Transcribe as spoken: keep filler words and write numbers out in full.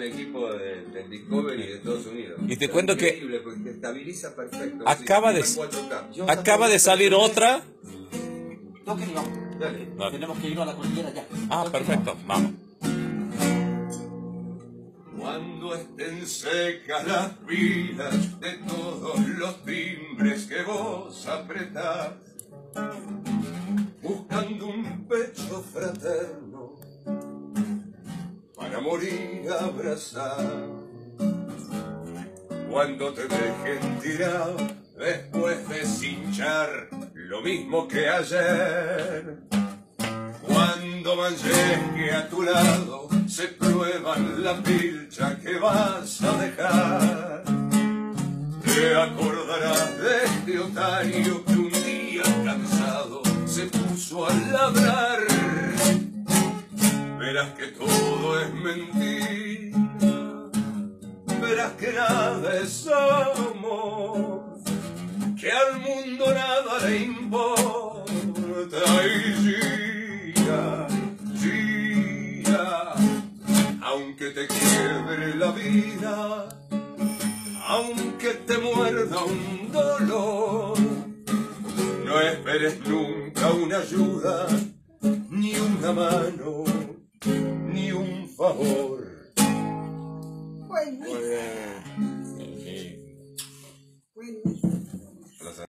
equipo de, del Discovery de Estados Unidos. Y te cuento que increíble porque estabiliza perfecto. acaba de, acaba de salir otra. No, que ni vamos. Dale. Dale. Tenemos que ir a la cordillera ya. Ah, perfecto, vamos. Cuando estén secas las pilas de todos los timbres que vos apretás, buscando un pecho fraterno para morir abrazado. Cuando te dejen tirado después de cinchar lo mismo que ayer, cuando manlleje a tu lado se prueban la pilcha que vas a dejar, te acordarás de este otario que un día cansado se puso a ladrar. Verás que todo es mentira, verás que nada es amor, que al mundo nada le importa. Y gira, gira, aunque te quiebre la vida, aunque te muerda un dolor, no esperes nunca una ayuda, ni una mano, ni un favor. Buenísimo. Muy bien. Buenísimo.